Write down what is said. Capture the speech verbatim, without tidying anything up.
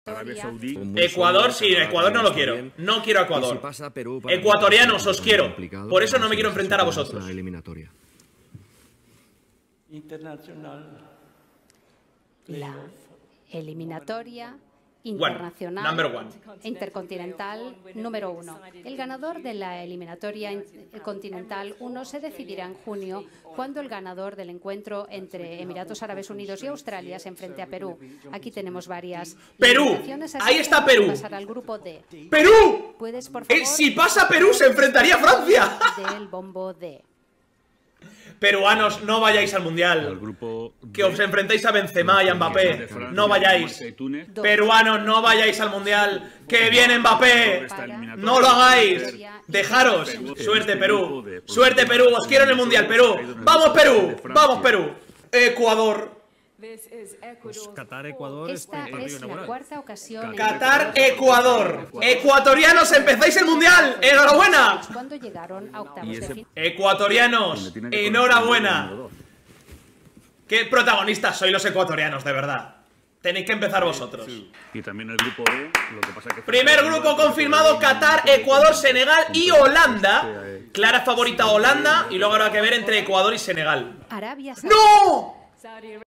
Ecuador, sí, Ecuador no lo quiero. No quiero a Ecuador. Ecuatorianos, os quiero. Por eso no me quiero enfrentar a vosotros. La eliminatoria Internacional, number one. Intercontinental número uno. El ganador de la eliminatoria continental uno se decidirá en junio, cuando el ganador del encuentro entre Emiratos Árabes Unidos y Australia se enfrente a Perú. Aquí tenemos varias. ¡Perú! Ahí está Perú. Pasar al grupo D. ¡Perú! ¿Puedes, por favor, eh, si pasa Perú, se enfrentaría a Francia. Del bombo D. Peruanos, no vayáis al Mundial. Que os enfrentéis a Benzema y a Mbappé. No vayáis. Peruanos, no vayáis al Mundial. Que viene Mbappé. No lo hagáis. Dejaros. Suerte, Perú. Suerte, Perú. Os quiero en el Mundial, Perú. ¡Vamos, Perú! ¡Vamos, Perú! Ecuador. Pues Qatar, Ecuador. Esta es la cuarta ocasión. Qatar, Ecuador. Ecuatorianos, empezáis el Mundial. ¡Enhorabuena! Cuando llegaron a octavos de final. Ecuatorianos, enhorabuena. Qué protagonistas sois los ecuatorianos, de verdad. Tenéis que empezar vosotros. Y también el grupo E, lo que pasa que... Primer grupo confirmado: Qatar, Ecuador, Senegal y Holanda. Clara favorita Holanda. Y luego habrá que ver entre Ecuador y Senegal. Arabia ¡No!